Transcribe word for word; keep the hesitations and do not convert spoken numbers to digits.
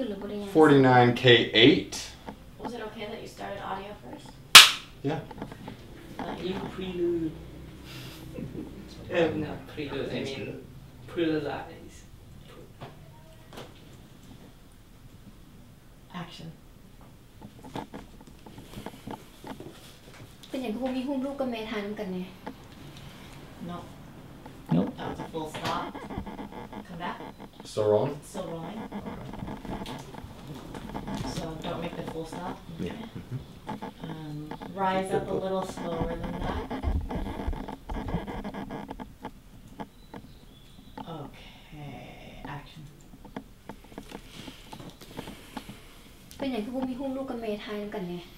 forty-nine K eight. Was it okay that you started audio first? Yeah. You prelude. Uh, no, prelude. I mean, preludize. Action. เป็นอย่างที่พวกมีหุ้มลูกกับเมทานกันไง No. Nope. That was a full stop. Come back. Still rolling? Still rolling. So don't make the full stop. Yeah. Um, rise up a little slower than that. Okay. Action. เป็นอย่างที่พวกมีหุ้มลูกกับเมทานกันไง